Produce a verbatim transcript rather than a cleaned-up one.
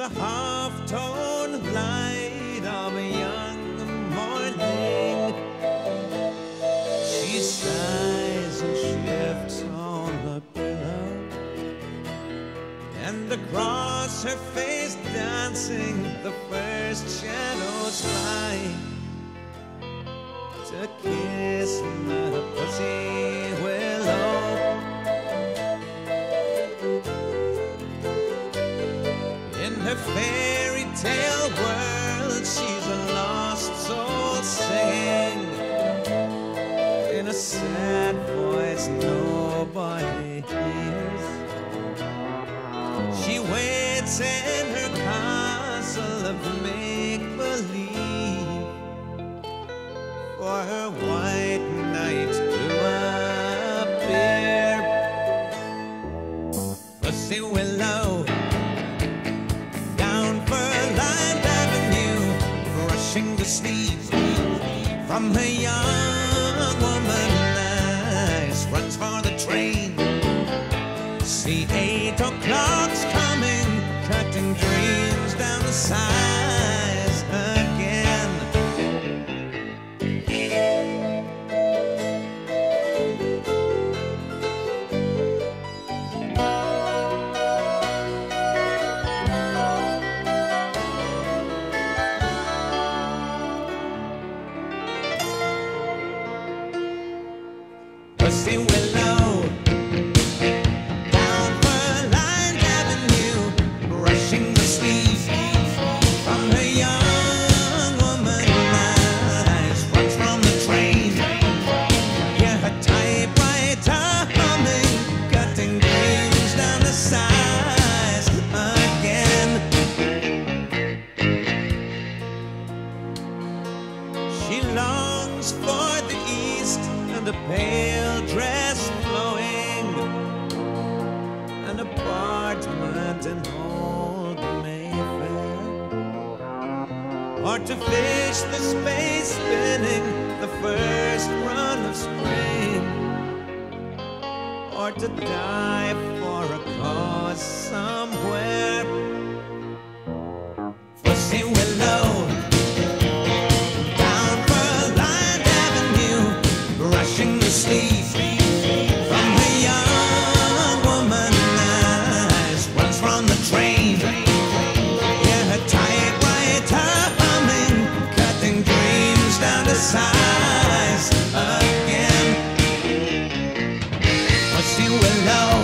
the half-tone light of a young morning. She sighs and shifts on the pillow, and across her face dancing the first shadows fly to kiss the pussy willow. In her fairy tale world, she's a lost soul singing in a sad voice nobody hears. She waits in her castle of make-believe for her white knight to appear. Pussy willow, down Furland Avenue, brushing the sleeves from her young woman eyes, runs for the train. See eight o'clock's coming, cutting dreams down the sides again. Pussy willow, down Furland Avenue, brushing the sleeves from her young woman eyes, runs from the train. Hear her typewriter humming, cutting dreams down the sides again. She longs for the east and a pale dress flowing, an apartment in old Mayfair, or to fish the space spinning the first run of spring, or to die for a cause somewhere. Pussy willow, down Furland Avenue, brushing the sleeves from her young woman eyes, runs from the train. Yeah, her typewriter humming, cutting dreams down to size again. Pussy willow,